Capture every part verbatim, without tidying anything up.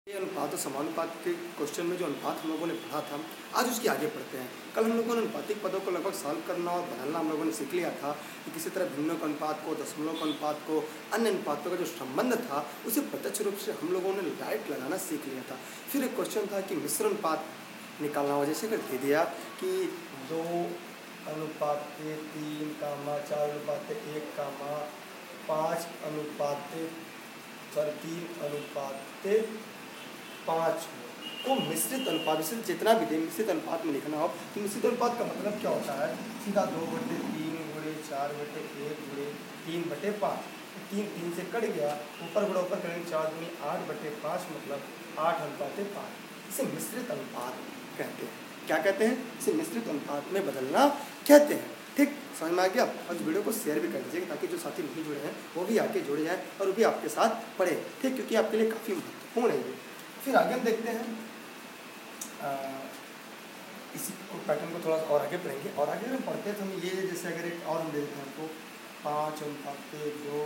ये अनुपात और समानुपात के क्वेश्चन में जो अनुपात हम लोगों ने पढ़ा था, आज उसके आगे पढ़ते हैं। कल हम लोगों ने अनुपातिक पदों को लगभग सॉल्व करना और बदलना हम लोगों ने सीख लिया था कि किसी तरह भिन्नों के अनुपात को, दशमलव के अनुपात को, अन्य अनुपातों का जो संबंध था उसे प्रत्यक्ष रूप से हम लोगों ने डायरेक्ट लगाना सीख लिया था। फिर एक क्वेश्चन था कि मिश्र अनुपात निकालना हो, जैसे कर दे दिया कि दो अनुपात तीन कामा चार अनुपात एक कामा पाँच अनुपात सॉरी तीन अनुपात पाँच को मिश्रित अनुपात, मिश्रित जितना भी दे मिश्रित अनुपात में लिखना हो तो मिश्रित अनुपात का मतलब क्या होता है? सीधा दो बटे तीन गुणे चार बटे एक गुणे तीन बटे पाँच, तीन तीन से कट गया, ऊपर गुणा ऊपर करेंगे चार गुणे आठ बटे पाँच मतलब आठ अनुपात पाँच। इसे मिश्रित अनुपात कहते हैं। क्या कहते हैं? इसे मिश्रित अनुपात में बदलना कहते हैं। ठीक, समझ में आ गया? और इस वीडियो को शेयर भी कर दीजिएगा ताकि जो साथी नहीं जुड़े हैं वो भी आके जुड़ जाए और वो भी आपके साथ पढ़े। ठीक, क्योंकि आपके लिए काफ़ी महत्वपूर्ण है ये। फिर आगे हम देखते हैं, आ, इसी पैटर्न को थोड़ा और आगे पढ़ेंगे। और आगे हम पढ़ते हैं तो हम ये जैसे अगर एक और हम देखते हैं हमको पाँच अनुपात दो,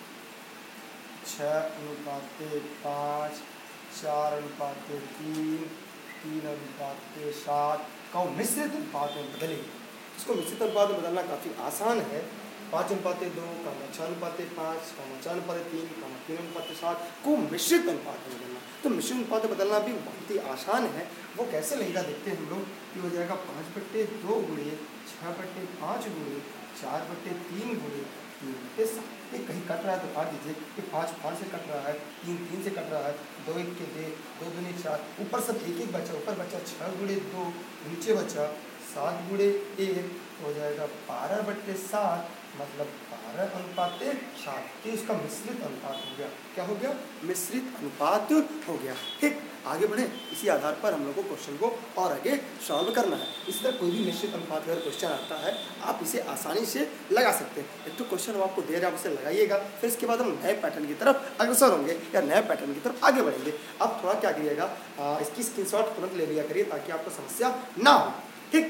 छः अनुपात पाँच, चार अनुपात तीन, तीन अनुपात सात का मिश्रित अनुपात में बदलेंगे। इसको मिश्रित अनुपात में बदलना काफ़ी आसान है। पाँच अनुपात दो कामा छः अनुपात पाँच कामा चार अनुपात तीन कामा तीन अनुपात सात को मिश्रित अनुपात में बदलना। तो मिश्रित अनुपात में बदलना भी बहुत ही आसान है। वो कैसे लगेगा देखते हैं हम लोग कि हो जाएगा पाँच बट्टे दो गुणे छः बट्टे पाँच गुणे चार बट्टे तीन गुणे तीन बट्टे सात। ये कहीं कट रहा है तो काट दीजिए कि पाँच पाँच से कट रहा है, तीन तीन से कट रहा है, दो एक के दे, दो दूनी चार, ऊपर सब एक एक बचा, ऊपर बचा छः गुणे दो, नीचे बचा सात गुणे एक, हो जाएगा बारह बट्टे सात मतलब बारह अनुपात सात। तो इसका मिश्रित अनुपात हो गया। क्या हो गया? मिश्रित अनुपात हो गया। ठीक, आगे बढ़े। इसी आधार पर हम लोग को क्वेश्चन को और आगे सॉल्व करना है। इस तरह कोई भी मिश्रित अनुपात अगर क्वेश्चन आता है आप इसे आसानी से लगा सकते हैं। एक तो क्वेश्चन हम आपको दे रहे हैं, आप उसे लगाइएगा, फिर इसके बाद हम नए पैटर्न की तरफ अग्रसर होंगे या नए पैटर्न की तरफ आगे बढ़ेंगे। आप थोड़ा क्या करिएगा, इसकी स्क्रीनशॉट तुरंत ले लिया करिए ताकि आपको समस्या ना हो। ठीक,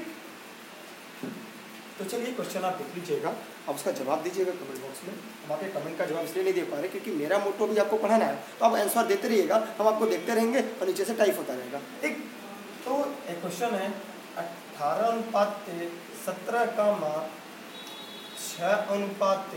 तो चलिए क्वेश्चन आप देख लीजिएगा, आप उसका जवाब दीजिएगा कमेंट बॉक्स में। हम आपके कमेंट का जवाब इसलिए नहीं दे पा रहे क्योंकि मेरा मोटो भी आपको पढ़ाना है, तो आप आंसर देते रहिएगा, हम आपको देखते रहेंगे और नीचे से टाइप होता रहेगा। ठीक, तो एक क्वेश्चन है अठारह अनुपात सत्रह का मा छः अनुपात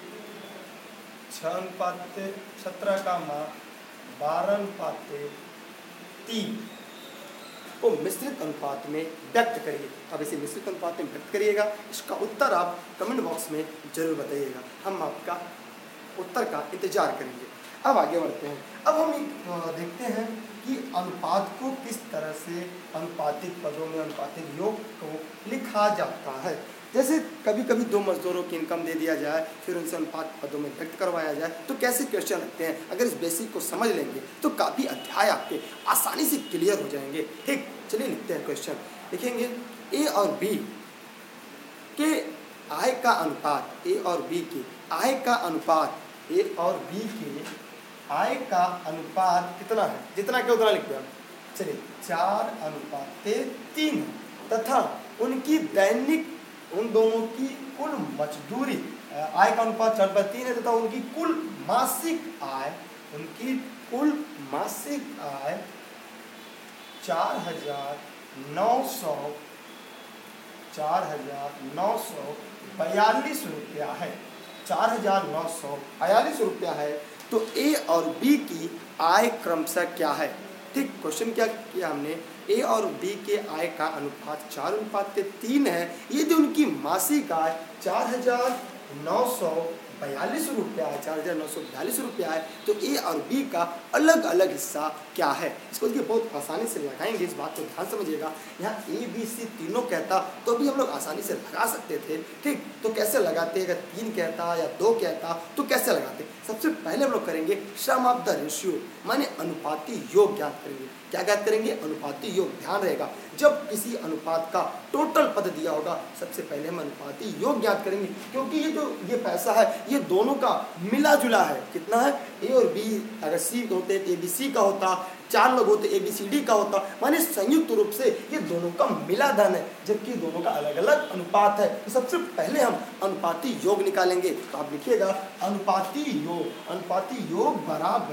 छः अनुपात सत्रह का मा बारह अनुपात तीन को मिश्रित अनुपात में व्यक्त करिए। अब इसे मिश्रित अनुपात में व्यक्त करिएगा। इसका उत्तर आप कमेंट बॉक्स में जरूर बताइएगा, हम आपका उत्तर का इंतजार करेंगे। अब आगे बढ़ते हैं। अब हम देखते हैं कि अनुपात को किस तरह से अनुपातिक पदों में अनुपातिक योग को लिखा जाता है। जैसे कभी कभी दो मजदूरों की इनकम दे दिया जाए, फिर उनसे अनुपात पदों में व्यक्त करवाया जाए, तो कैसे क्वेश्चन लगते हैं। अगर इस बेसिक को समझ लेंगे तो काफ़ी अध्याय आपके आसानी से क्लियर हो जाएंगे। ठीक, चलिए लिखते हैं क्वेश्चन। लिखेंगे ए और बी के आय का अनुपात, ए और बी के आय का अनुपात, ए और बी के आय का अनुपात कितना है? जितना क्या उतना लिख दिया। चलिए चार अनुपात तीन, तथा उनकी दैनिक, उन दोनों की कुल मजदूरी, आय का अनुपात चार पर तीन है, तथा उनकी कुल मासिक आय, उनकी कुल मासिक आय चार हजार नौ सौ चार हजार नौ सौ बयालीस रुपया है। चार हजार नौ सौ बयालीस रुपया है। तो ए और बी की आय क्रमशः क्या है? ठीक, क्वेश्चन क्या किया हमने, ए और बी के आय का अनुपात चार अनुपात तीन है। ये जो उनकी मासिक आय चार हजार नौ सौ बयालीस रुपया है, चार हजार नौ सौ बयालीस रुपया है, तो ए और बी का अलग अलग हिस्सा क्या है? इसको देखिए बहुत आसानी से लगाएंगे, इस बात को ध्यान समझिएगा। यहाँ ए बी सी तीनों कहता तो भी हम लोग आसानी से लगा सकते थे। ठीक, तो कैसे लगाते? अगर तीन कहता या दो कहता तो कैसे लगाते? सबसे पहले हम लोग करेंगे सम ऑफ द रेशियो, माने अनुपाती योग ज्ञात करेंगे। क्या ज्ञात करेंगे? अनुपाती योग। ध्यान रहेगा, जब किसी अनुपात का टोटल पद दिया होगा सबसे पहले हम अनुपाती योग ज्ञात करेंगे, क्योंकि ये जो ये पैसा है ये दोनों का मिला जुला है। कितना है? ए और बी, अगर सी होते ए बी सी का होता, चार लोग होते ए बी सी डी का होता, माने संयुक्त रूप से ये दोनों का मिला धन है, जबकि दोनों का अलग अलग अनुपात है। तो सबसे पहले हम अनुपाती योग निकालेंगे। तो आप लिखिएगा अनुपाती योग, अनुपाती योग बराबर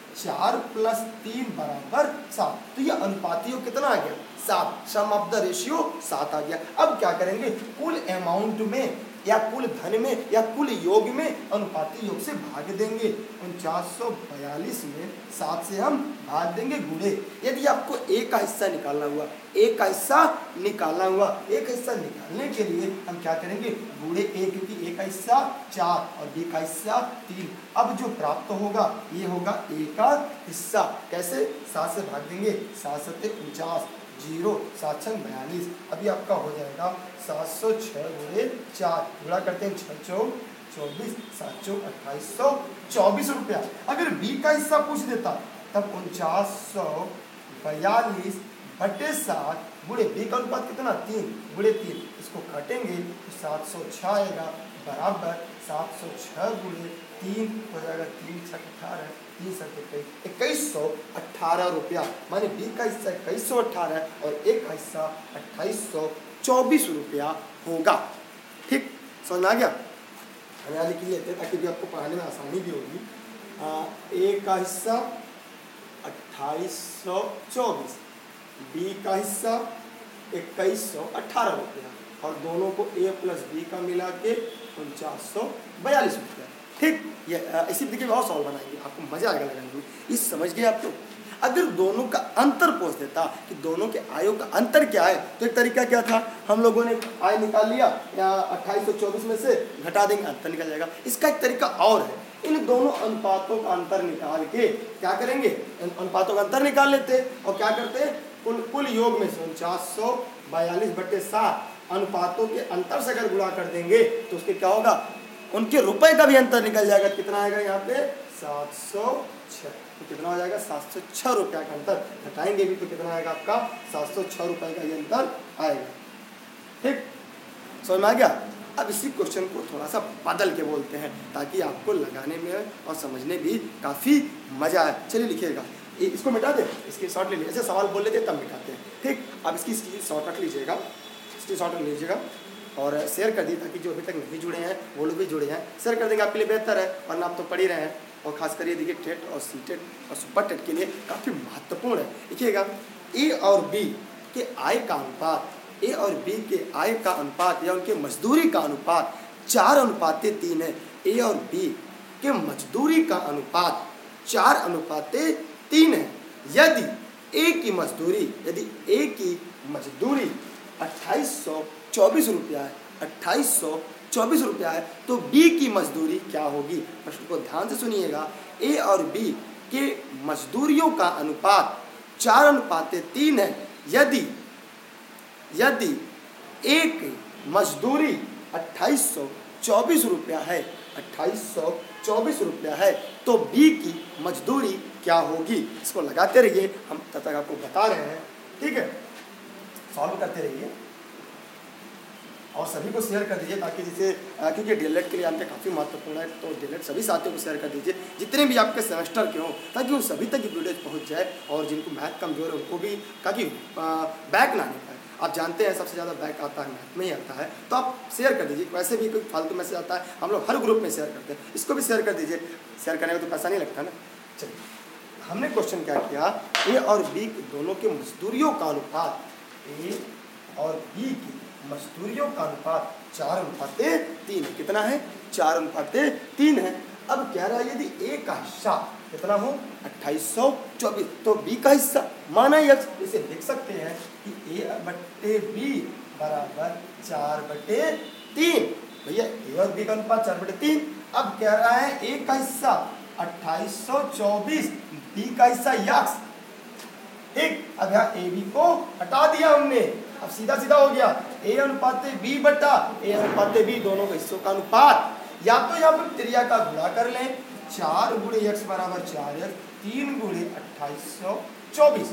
चार प्लस तीन बराबर सात। तो ये अनुपाती योग कितना आ गया? सात। सम ऑफ द रेशियो सात आ गया। अब क्या करेंगे? कुल अमाउंट में या कुल धन में या कुल योग में अनुपाती योग से भाग देंगे। उनचास सौ बयालीस में सात से हम भाग देंगे गुणे। यदि आपको एक का हिस्सा निकालना हुआ, एक का हिस्सा निकालना हुआ, एक हिस्सा निकालने के लिए हम क्या करेंगे? गुणे एक, क्योंकि एक का हिस्सा चार और बी का हिस्सा तीन। अब जो प्राप्त होगा ये होगा ए का हिस्सा। कैसे? सात से भाग देंगे, सात सत्ते उनचास, जीरो सात छः बयालीस। अभी आपका हो जाएगा सात सौ छः गुणे चार, गुणा करते हैं छः चौ चौबीस, सात चौ अट्ठाईस सौ चौबीस रुपया। अगर बी का हिस्सा पूछ देता तब उनचास सौ बयालीस बटे सात गुणे बी का अनुपात कितना? तीन गुणे तीन, इसको काटेंगे तो सात सौ छः आएगा बराबर सात सौ छः गुणे तीन हो जाएगा, तीन छः अठारह, तीन सौ इक्कीस, इक्कीस सौ अट्ठारह रुपया। माने बी का हिस्सा इक्कीस सौ अट्ठारह और एक का हिस्सा अट्ठाईस सौ चौबीस रुपया होगा। ठीक, समझ में आ गया? हमें लिख लेते हैं ताकि भी आपको पढ़ाने में आसानी भी होगी। ए का हिस्सा अट्ठाईस सौ चौबीस, बी का हिस्सा इक्कीस सौ अट्ठारह रुपया और दोनों को ए प्लस बी का मिला के उनचास सौ बयालीस रुपया। ठीक, ये इसी तरीके से और सॉल्व बनाएंगे, आपको मजा आएगा लगाने में। इस समझ गए आप लोग? अगर दोनों का अंतर पूछ देता कि दोनों के आयों का अंतर क्या है, तो एक तरीका क्या था? हम लोगों ने आय निकाल लिया या अट्ठाईस सौ चौबीस में से घटा देंगे, अंतर निकल जाएगा। इसका एक तरीका और है, इन दोनों अनुपातों का अंतर निकाल के क्या करेंगे? अनुपातों का अंतर निकाल लेते और क्या करते हैं? कुल कुल योग में से उनचास सौ बयालीस बटे सात अनुपातों के अंतर से अगर गुणा कर देंगे तो उसके क्या होगा? उनके रुपए का भी अंतर निकल जाएगा। कितना आएगा यहाँ पे? सात सौ छः। तो कितना हो जाएगा? सात सौ छः रुपया का अंतर। घटाएंगे भी तो कितना आएगा आपका? सात सौ छः रुपये का ये अंतर आएगा। ठीक, समझ में आ गया? अब इसी क्वेश्चन को थोड़ा सा बदल के बोलते हैं ताकि आपको लगाने में और समझने भी काफ़ी मज़ा आए। चलिए लिखिएगा, इसको मिटा दें, इसकी शॉर्ट ले लीजिए। ऐसे सवाल बोल लेते तब मिटाते हैं। ठीक, अब इसकी इसकी शॉर्ट रख लीजिएगा, इसकी शॉर्ट रख लीजिएगा और शेयर कर दी ताकि जो अभी तक नहीं जुड़े हैं वो लोग भी जुड़े हैं। शेयर कर देंगे आपके लिए बेहतर है, वरना आप तो पढ़ ही रहे हैं। और खासकर ये देखिए टेट और सी टेट और सुपर टेट के लिए काफ़ी महत्वपूर्ण है। देखिएगा, ए और बी के आय का अनुपात, ए और बी के आय का अनुपात या उनके मजदूरी का अनुपात चार अनुपाते तीन है। ए और बी के मजदूरी का अनुपात चार अनुपाते तीन है। यदि ए की मजदूरी यदि ए की मजदूरी अट्ठाईस सौ चौबीस रुपया है, अट्ठाईस सौ चौबीस रुपया है, तो बी की मजदूरी क्या होगी? प्रश्न को ध्यान से सुनिएगा। ए और बी के मजदूरियों का अनुपात चार अनुपाते तीन है। यदि यदि ए की मजदूरी अट्ठाईस सौ चौबीस रुपया है, अट्ठाईस सौ चौबीस रुपया है, तो बी की मजदूरी क्या होगी? इसको लगाते रहिए, हम तब तक आपको बता रहे हैं। ठीक है, सॉल्व करते रहिए और सभी को शेयर कर दीजिए ताकि जिसे, क्योंकि डीएलएड के लिए आपके काफ़ी महत्वपूर्ण है, तो डीएलएड सभी साथियों को शेयर कर दीजिए जितने भी आपके सेमेस्टर के हों, ताकि उन सभी तक वीडियो पहुंच जाए। और जिनको मैथ कमजोर है उनको भी, ताकि बैक ना आने पाए। आप जानते हैं सबसे ज़्यादा बैक आता है मैथ में ही आता है, तो आप शेयर कर दीजिए। वैसे भी कोई फालतू मैसेज आता है, हम लोग हर ग्रुप में शेयर करते हैं, इसको भी शेयर कर दीजिए। शेयर करने में तो पैसा नहीं लगता ना। चलिए, हमने क्वेश्चन क्या किया? ए और बी दोनों के मजदूरियों का अनुपात, ए और बी की मजदूरियों का अनुपात चार अनुपाते तीन है। कितना है? चार अनुपाते तीन है। अब कह रहा है यदि ए का हिस्सा कितना हो? अट्ठाईस सौ चौबीस, तो बी का हिस्सा माना यक्स, इसे लिख सकते हैं कि ए बट्टे बी बराबर चार बटे तीन। भैया ए और बी का अनुपात चार बटे तीन। अब कह रहा है ए का हिस्सा अट्ठाईस सौ चौबीस, बी का हिस्सा यक्स। ठीक, अब यहाँ ए बी को हटा दिया हमने, अब सीधा सीधा हो गया ए अनुपाते बी बटा ए अनुपाते बी, दोनों के हिस्सों का अनुपात। या तो यहाँ पर त्रिया का गुणा कर लें, चार गुणे एक्स बराबर चार एक्स, तीन गुणे अट्ठाईस सौ चौबीस,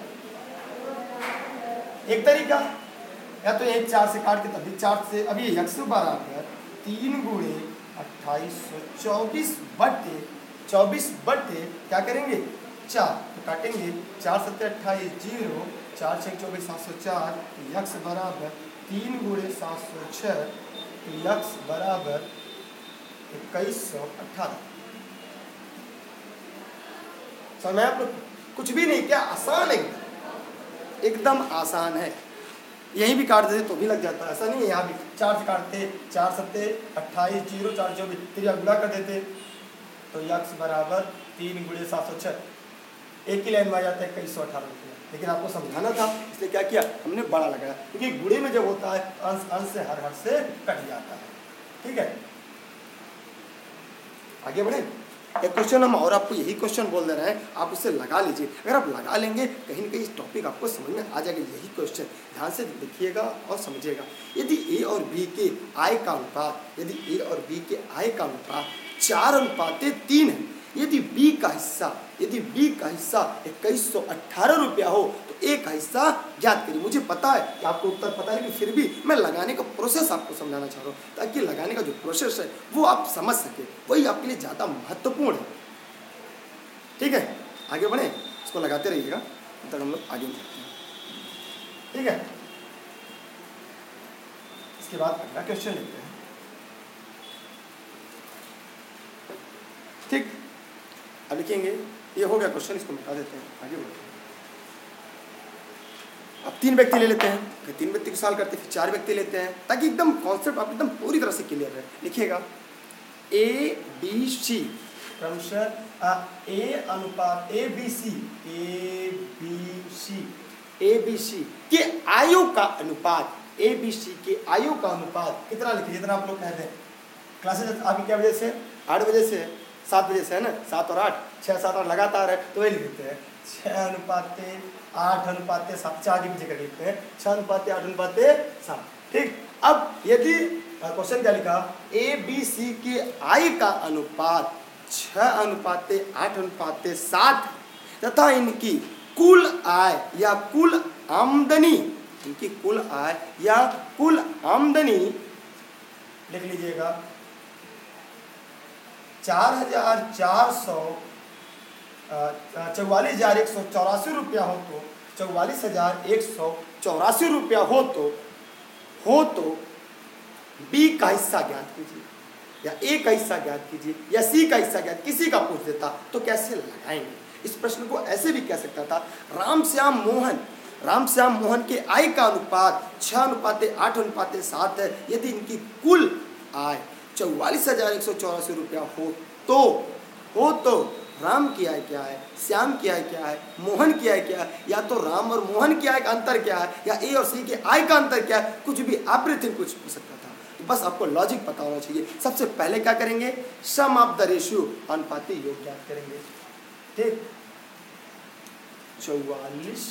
एक तरीका। या तो एक चार से काट के तभी चार से, अभी एक्स बराबर तीन गुणे अट्ठाईस सौ चौबीस बटे चौबीस बटे क्या करेंगे? चार, तो काटेंगे, चार सत्तर अट्ठाईस, जीरो, चार छः चौबीस, सात सौ चार, यक्स बराबर तीन गुणे सात सौ छः, यक्स बराबर इक्कीस सौ अट्ठारह। समझ में आप लोग? कुछ भी नहीं, क्या आसान है, एकदम आसान है। यहीं भी काट देते तो भी लग जाता है, ऐसा नहीं है। यहाँ भी चार से काटते, चार सत्ते अट्ठाईस, जीरो चार चौबीस, त्रिया गुणा कर देते तो यक्स बराबर तीन गुणे सात सौ छः, एक ही लाइन में आ जाता है इक्कीस सौ अठारह रुपये। लेकिन आपको समझाना था इसलिए क्या किया हमने, बड़ा लगाया, क्योंकि गुणे में जब होता है अंश अंश से हर हर से कट जाता है। ठीक है, आगे बढ़े। एक क्वेश्चन हम और आपको यही क्वेश्चन बोल दे रहे हैं, आप उसे लगा लीजिए। अगर आप लगा लेंगे कहीं ना कहीं इस टॉपिक आपको समझ में आ जाएगा। यही क्वेश्चन ध्यान से देखिएगा और समझिएगा। यदि ए और बी के आय का अनुपात, यदि ए और बी के आय का अनुपात चार अनुपात तीन है, यदि बी का हिस्सा यदि बी का हिस्सा इक्कीस सौ अट्ठारह रुपया हो तो ए का हिस्सा ज्ञात करिए। मुझे पता है कि आपको उत्तर पता है, लेकिन फिर भी मैं लगाने का प्रोसेस आपको समझाना चाह रहा हूँ, ताकि लगाने का जो प्रोसेस है वो आप समझ सके, वही आपके लिए ज़्यादा महत्वपूर्ण है। ठीक है, आगे बढ़े, इसको लगाते रहिएगा तब तक हम लोग आगे बढ़ते हैं। ठीक है, इसके बाद अगला क्वेश्चन लेते हैं। ठीक, अब लिखेंगे, ये हो गया क्वेश्चन, इसको मिटा देते हैं, आगे बढ़ते हैं। अब तीन व्यक्ति ले लेते हैं, फिर तीन व्यक्ति को सॉल्व करते हैं, फिर चार व्यक्ति लेते हैं, ताकि एकदम कॉन्सेप्ट आप एकदम पूरी तरह से क्लियर रहे। लिखिएगा ए बी सी क्रमशः ए अनुपात A B C A B C A B C के आयु का अनुपात, ए बी सी के आयु का अनुपात कितना लिखिए, जितना आप लोग कहते हैं। क्लासेस आपकी क्या बजे से, आठ बजे से, सात बजे से है ना, सात और आठ, छः सात आठ लगातार है तो वही लिख देते हैं, छः अनुपाते आठ अनुपाते सात, चार के पीछे कर लिखते हैं, छः अनुपाते आठ अनुपाते सात। ठीक, अब यदि क्वेश्चन क्या लिखा, ए बी सी के आय का अनुपात छः अनुपाते आठ अनुपाते सात तथा इनकी कुल आय या कुल आमदनी, इनकी कुल आय या कुल आमदनी लिख लीजिएगा चार हजार चार सौ चौवालीस हजार एक सौ चौरासी रुपया हो तो चौवालीस हजार एक सौ चौरासी रुपया हो तो हो तो बी का हिस्सा ज्ञात कीजिए, या ए का हिस्सा ज्ञात कीजिए, या सी का हिस्सा ज्ञात, किसी का पूछ देता तो कैसे लगाएंगे। इस प्रश्न को ऐसे भी कह सकता था, रामश्याम मोहन रामश्याम मोहन के आय का अनुपात छः अनुपाते आठ अनुपाते सात है, यदि इनकी कुल आय चौवालीस हजार एक सौ चौरासी रुपया हो तो हो तो राम की आय क्या है, श्याम की आय क्या है, मोहन की आय क्या है, या तो राम और मोहन की आय का अंतर क्या है, या ए और सी के आय का अंतर क्या है, कुछ भी एवरीथिंग कुछ हो सकता था। तो बस आपको लॉजिक पता होना चाहिए। सबसे पहले क्या करेंगे, सम ऑफ द रेशियो, अनुपाती योग ज्ञात करेंगे। ठीक, चौवालीस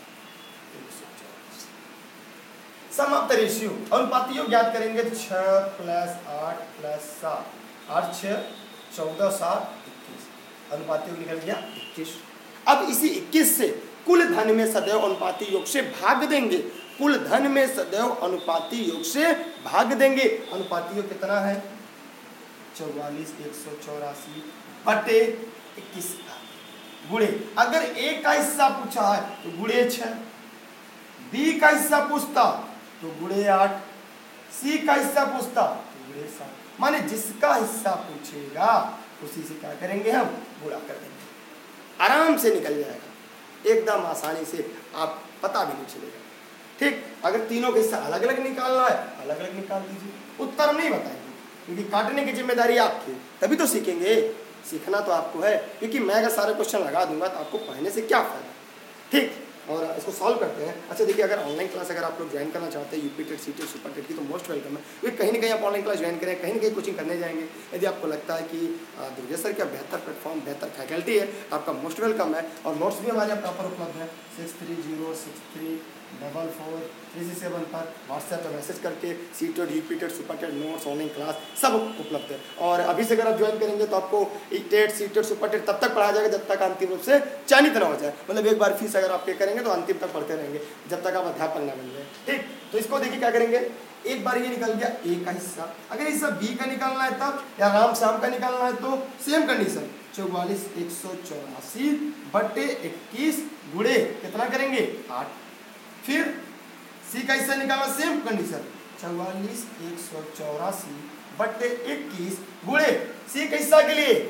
सम ऑफ द रेशियो, अनुपाती योग ज्ञात करेंगे, छः प्लस आठ प्लस सात, आठ छः चौदह सात इक्कीस, अनुपाती योग निकल गया इक्कीस। अब इसी इक्कीस से कुल धन में सदैव अनुपाती योग से भाग देंगे, कुल धन में सदैव अनुपाती योग से भाग देंगे। अनुपाती योग कितना है, चौवालीस एक सौ चौरासी बटे इक्कीस गुणे, अगर ए का हिस्सा पूछा है तो गुणे छः, बी का हिस्सा पूछता तो गुणे आठ, सी का हिस्सा पूछता तो गुणे सात। माने जिसका हिस्सा पूछेगा उसी से क्या करेंगे, हम गुणा कर देंगे, आराम से निकल जाएगा, एकदम आसानी से, आप पता भी नहीं चलेगा। ठीक, अगर तीनों का हिस्सा अलग अलग निकालना है अलग अलग निकाल दीजिए, उत्तर नहीं बताएंगे क्योंकि काटने की जिम्मेदारी आपकी, तभी तो सीखेंगे। सीखना तो आपको है, क्योंकि मैं अगर सारे क्वेश्चन लगा दूंगा तो आपको पढ़ने से क्या फायदा। ठीक, और इसको सॉल्व करते हैं। अच्छा देखिए, अगर ऑनलाइन क्लास अगर आप लोग ज्वाइन करना चाहते हैं UP TET C TET super TET की, तो मोस्ट वेलकम है। क्योंकि कहीं ना कहीं आप ऑनलाइन क्लास ज्वाइन करें, कहीं ना कहीं कोचिंग करने जाएंगे, यदि आपको लगता है कि दुर्गेश सर का बेहतर प्लेटफॉर्म बेहतर फैकल्टी है, आपका मोस्ट वेलकम है। और नोट्स भी हमारे यहाँ प्रॉपर उपलब्ध है, six three zero six three double four three six seven पर व्हाट्सएप पर मैसेज करके C TET UP TET super TET notes online class सब उपलब्ध है। और अभी से अगर आप ज्वाइन करेंगे तो आपको TET C TET super TET तब तक पढ़ाया जाएगा जब तक अंतिम रूप से चयनित ना हो जाए। मतलब एक बार फीस अगर आप पे करेंगे तो अंतिम तक पढ़ते रहेंगे जब तक आप अध्यापक ना बन जाए। ठीक, तो इसको देखिए क्या करेंगे, एक बार ये निकल गया ए का हिस्सा, अगर हिस्सा बी का निकालना है तब, या राम श्याम का निकालना है तो सेम कंडीशन, चौवालीस एक सौ चौरासी बटे इक्कीस गुणे कितना करेंगे आठ। फिर सी का हिस्सा निकालना, सेम कंडीशन, चौवालीस एक सौ चौरासी बटे इक्कीस गुणे सी के हिस्सा के लिए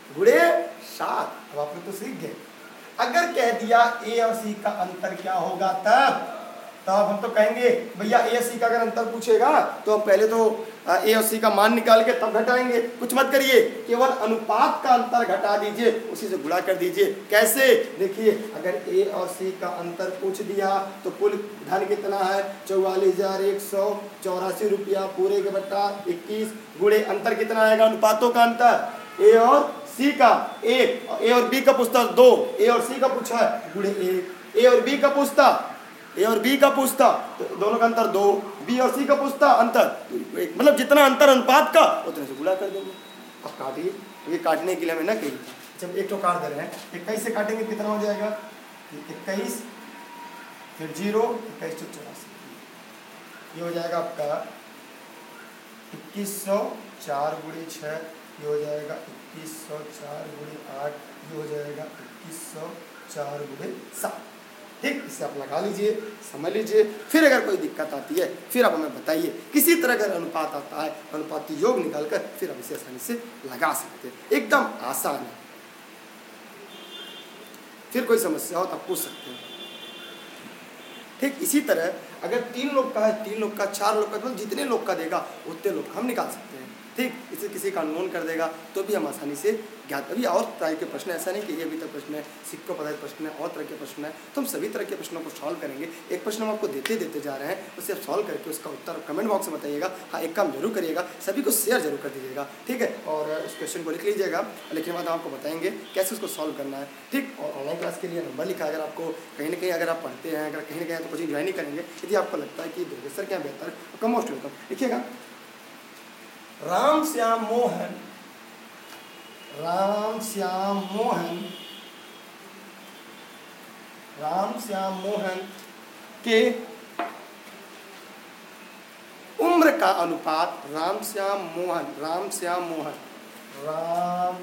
गुणे सात। अब आप लोग तो सीख गए। अगर कह दिया ए और सी का अंतर क्या होगा तब तब हम तो कहेंगे भैया ए और सी का अगर अंतर पूछेगा तो हम पहले तो ए और सी का मान निकाल के तब घटाएंगे। कुछ मत करिए, केवल अनुपात का अंतर घटा दीजिए, उसी से गुणा कर दीजिए। कैसे? देखिए, अगर ए और सी का अंतर पूछ दिया तो कुल धन कितना है, चौवालीस हजार एक सौ चौरासी रुपया पूरे के बट्टा इक्कीस, गुणे अंतर कितना आएगा, अनुपातों का अंतर ए और सी का एक, ए और बी का पूछता दो, ए और सी का पूछा है गुणे एक, ए और बी का पूछता ए और बी का पूछता तो दोनों का अंतर दो, बी और सी का पूछता अंतर, मतलब जितना अंतर अनुपात का उतने से गुणा कर देंगे। अब काटिए, ये काटने के लिए हमें ना कही जब एक तो काट दे रहे हैं, इक्कीस से काटेंगे कितना हो जाएगा, इक्कीस फिर जीरो, इक्कीस सौ चौरासी, ये हो जाएगा आपका इक्कीस सौ चार गुणे छः, ये हो जाएगा इक्कीस सौ चार गुणे आठ, ये हो जाएगा इक्कीस सौ चार गुणे सात। ठीक, इसे आप लगा लीजिए, समझ लीजिए। फिर अगर कोई दिक्कत आती है फिर आप हमें बताइए। किसी तरह अगर अनुपात आता है, अनुपाती योग निकालकर फिर हम इसे आसानी से लगा सकते हैं, एकदम आसान है। फिर कोई समस्या हो तो आप पूछ सकते हैं। ठीक, इसी तरह अगर तीन लोग का है, तीन लोग का, चार लोग का, मतलब जितने लोग का देगा उतने लोग का हम निकाल सकते हैं। ठीक, इसे किसी का अननोन कर देगा तो भी हम आसानी से ज्ञात। अभी और तरह के प्रश्न, ऐसा नहीं कि ये अभी तक प्रश्न है, सिक्को पदार्थ प्रश्न है, और तरह के प्रश्न है, तो हम सभी तरह के प्रश्नों को सॉल्व करेंगे। एक प्रश्न हम आपको देते देते जा रहे हैं, उसे आप सॉल्व करके उसका उत्तर कमेंट बॉक्स में बताइएगा। हाँ, एक काम जरूर करिएगा, सभी को शेयर जरूर कर दीजिएगा। ठीक है, और उस क्वेश्चन को लिख लीजिएगा, लिखने के बाद हम आपको बताएंगे कैसे उसको सॉल्व करना है। ठीक, और ऑनलाइन क्लास के लिए नंबर लिखा है, अगर आपको कहीं ना कहीं अगर आप पढ़ते हैं, अगर कहीं ना कहीं तो कोचिंग ज्वाइन नहीं करेंगे, यदि आपको लगता है कि दुर्गेश्वर क्या बेहतर है, कम मोस्ट वेलकम लिखिएगा। राम श्याम मोहन राम श्याम मोहन राम श्याम मोहन के उम्र का अनुपात, राम श्याम मोहन राम श्याम मोहन राम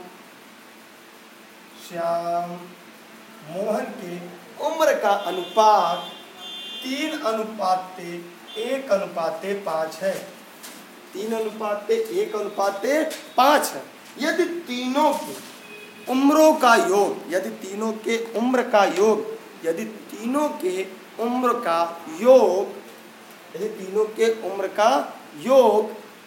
श्याम मोहन के उम्र का अनुपात तीन अनुपाते एक अनुपाते पाँच है। तीन अनुपाते एक अनुपाते पाँच है। यदि तीनों की उम्रों का योग यदि तीनों के उम्र का योग यदि तीनों के उम्र का योग यदि तीनों के उम्र का योग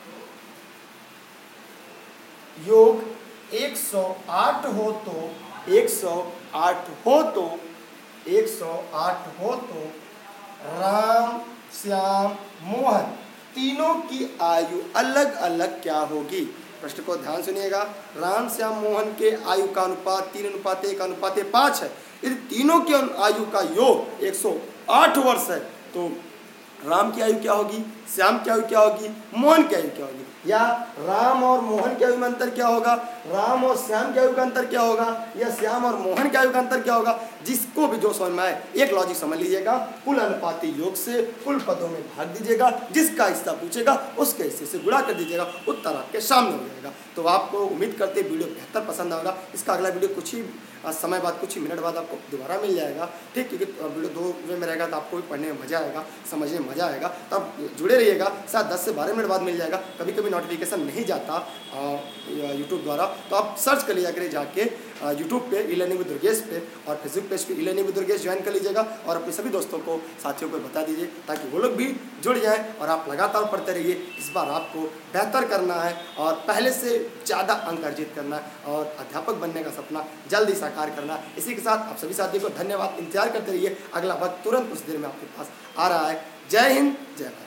योग एक सौ आठ हो तो एक सौ आठ हो तो एक सौ आठ हो तो राम श्याम मोहन तीनों की आयु अलग अलग क्या होगी। प्रश्न को ध्यान सुनिएगा। राम श्याम मोहन के आयु का अनुपात तीन अनुपात एक अनुपात पाँच है। यदि तीनों के आयु का योग एक सौ आठ वर्ष है तो राम की आयु क्या होगी, श्याम की आयु क्या होगी, मोहन की आयु क्या होगी, या राम और मोहन की आयु में अंतर क्या होगा, राम और श्याम की आयु का अंतर क्या होगा, या श्याम और मोहन की आयु का अंतर क्या होगा। जिसको भी जो समझ में आए एक लॉजिक समझ लीजिएगा, कुल अनुपाती योग से कुल पदों में भाग दीजिएगा, जिसका हिस्सा पूछेगा उसके हिस्से से गुणा कर दीजिएगा, उत्तर आपके सामने हो जाएगा। तो आपको उम्मीद करते वीडियो बेहतर पसंद आएगा। इसका अगला वीडियो कुछ ही समय बाद कुछ ही मिनट बाद आपको दोबारा मिल जाएगा। ठीक, क्योंकि वीडियो दो वे में रहेगा तो आपको भी पढ़ने में मज़ा आएगा, समझने में मज़ा आएगा। तो आप जुड़े रहिएगा। शायद दस से बारह मिनट बाद मिल जाएगा। कभी कभी नोटिफिकेशन नहीं जाता यूट्यूब द्वारा, तो आप सर्च कर लीजिए करिए जाके यूट्यूब पे ई लर्निंग विद दुर्गेश पे, और फेसबुक पेज पे e learning with Durgesh join कर लीजिएगा और अपने सभी दोस्तों को साथियों को बता दीजिए ताकि वो लोग भी जुड़ जाएं और आप लगातार पढ़ते रहिए। इस बार आपको बेहतर करना है और पहले से ज़्यादा अंक अर्जित करना है और अध्यापक बनने का सपना जल्दी साकार करना। इसी के साथ आप सभी साथियों को धन्यवाद। इंतजार करते रहिए, अगला वक्त तुरंत कुछ देर में आपके पास आ रहा है। जय हिंद, जय भारत।